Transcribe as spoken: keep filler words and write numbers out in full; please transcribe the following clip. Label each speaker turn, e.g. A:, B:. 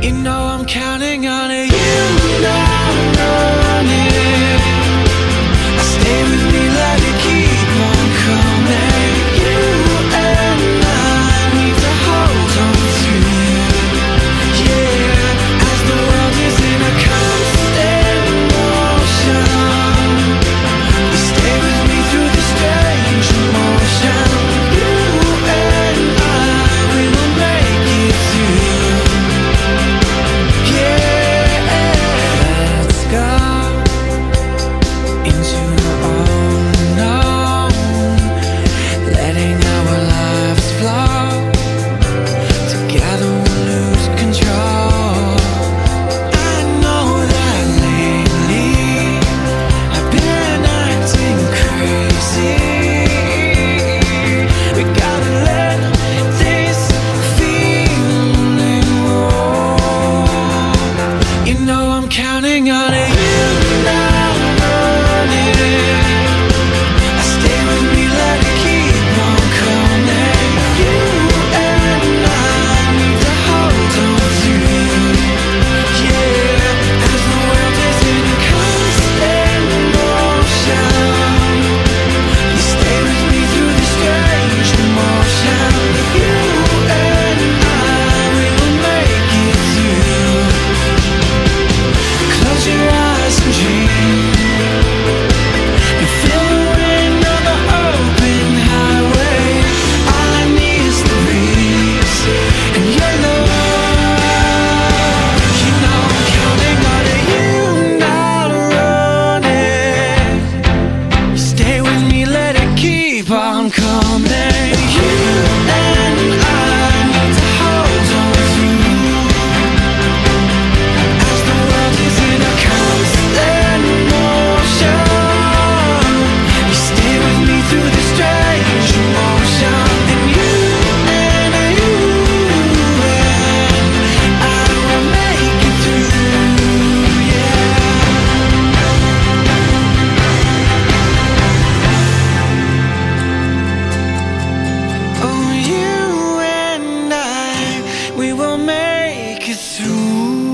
A: You know I'm counting on it. You now running. Stay with me, let it keep on coming. You and I need to hold on to you. Yeah, as the world is in a constant motion, you stay with me through the strange emotion. You and I, we will make it through. Let's go into the unknown, letting our lives flow. Together we'll lose control. I know that lately I've been acting crazy. We gotta let this feeling roll. You know I'm counting on it. You now running. Stay with me, let it keep on coming. You and I need to hold on to you. Yeah, as the world is in a constant motion, you stay with me through the strange emotion. You and I, we will make it through. Close your eyes and dream, and feel the wind on the open highway. All I need is the breeze and your love. You know I'm counting on it. You not running. Stay with me, let it keep on coming. You and I need to hold on to you. As the world is in a constant motion, you stay with me through the strange emotion. And you and you and I will make it through, yeah. Oh, you and I, we will make it through.